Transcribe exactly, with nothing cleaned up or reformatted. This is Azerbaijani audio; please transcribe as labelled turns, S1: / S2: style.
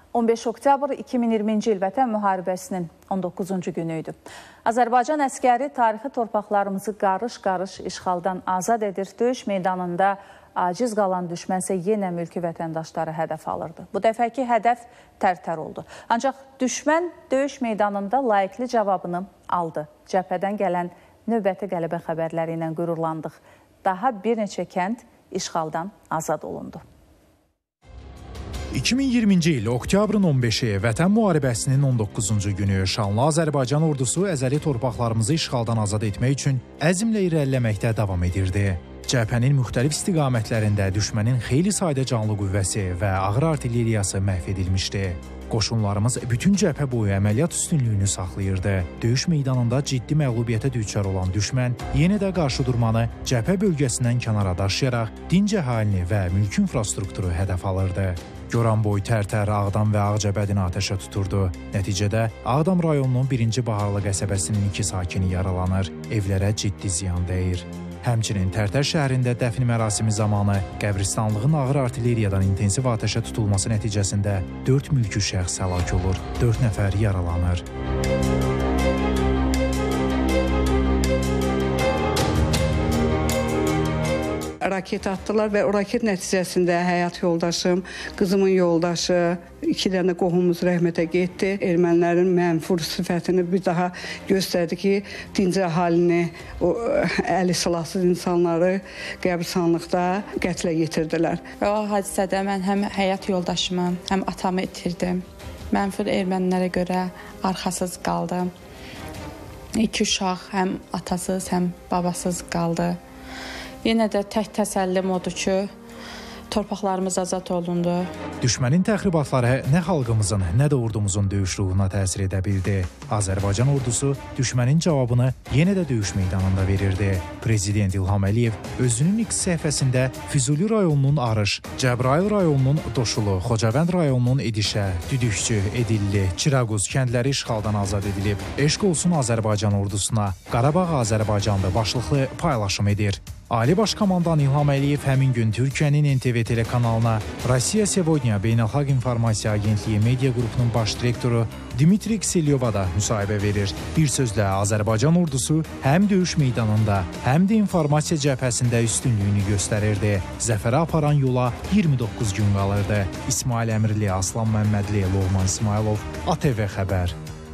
S1: on beş oktyabr iki min iyirminci il Vətən müharibəsinin on doqquzuncu günü idi. Azərbaycan əskəri tarixi torpaqlarımızı qarış-qarış işğaldan azad edir. Döyüş meydanında aciz qalan düşmənsə yenə mülki vətəndaşları hədəf alırdı. Bu dəfəki hədəf Tərtər oldu. Ancaq düşmən döyüş meydanında layiqli cavabını aldı. Cəbhədən gələn növbəti qələbə xəbərləri ilə qürurlandıq. Daha bir neçə kənd işğaldan azad olundu.
S2: iki min iyirminci il oktyabrın on beşi Vətən müharibəsinin on doqquzuncu günü şanlı Azərbaycan ordusu əzəli torpaqlarımızı işğaldan azad etmək üçün əzmlə irəliləməkdə davam edirdi. Cəbhənin müxtəlif istiqamətlərində düşmənin xeyli sayda canlı qüvvəsi və ağır artilleriyası məhv edilmişdi. Qoşunlarımız bütün cəbhə boyu əməliyyat üstünlüyünü saxlayırdı. Döyüş meydanında ciddi məğlubiyyətə düçar olan düşmən yenə də qarşı durmanı cəbhə bölgəsindən kənara daşıyaraq dinc əhalini və mülki infrastrukturu hədəf alırdı. Goranboy, Tərtər, Ağdam və Ağcabədini atəşə tuturdu. Nəticədə Ağdam rayonunun birinci Baharlı qəsəbəsinin iki sakini yaralanır, evlərə ciddi ziyan dəyir. Həmçinin Tərtər şəhərində dəfn mərasimi zamanı qəbristanlığın ağır artilleriyadan intensiv atəşə tutulması nəticəsində dörd mülki şəxs həlak olur, dörd nəfər yaralanır.
S3: Raket atdılar və o raket nəticəsində həyat yoldaşım, qızımın yoldaşı, iki dənə qohumumuz rəhmətə getdi. Ermənilərin mənfur sifətini bir daha göstərdi ki, dinc əhalini, o əli silahsız insanları qəbristanlıqda qətlə yetirdilər.
S4: Və o hadisədə mən həm həyat yoldaşımı, həm atamı itirdim. Mənfur ermənilərə görə arxasız qaldım. İki uşaq həm atasız, həm babasız qaldı. Yenə də tək təsəllim odur ki, torpaqlarımız azad olundu.
S2: Düşmənin təxribatları nə xalqımızın, nə də ordumuzun döyüş ruhuna təsir edə bildi. Azərbaycan ordusu düşmənin cavabını yenə də döyüş meydanında verirdi. Prezident İlham Əliyev özünün X səhifəsində Füzuli rayonunun Arış, Cəbrayıl rayonunun Doşulu, Xocavənd rayonunun Edişə, Düdükçü, Edilli, Çıraquz kəndləri işğaldan azad edilib. Eşq olsun Azərbaycan ordusuna, Qarabağ Azərbaycanlı başlıqlı paylaşım edir. Ali Baş Komandan İlham Əliyev həmin gün Türkiyənin N T V telekanalına Rusiya Sevodnya Beynəlxalq İnformasiya Agentliyi media qrupunun baş direktoru Dmitri Kiselyova da müsahibə verir. Bir sözlə Azərbaycan ordusu həm döyüş meydanında, həm də informasiya cəbhəsində üstünlüyünü göstərirdi. Zəfərə aparan yola iyirmi doqquz gün qalırdı. İsmail Əmirli, Aslan Məmmədli, Loğman İsmailov, A T V Xəbər.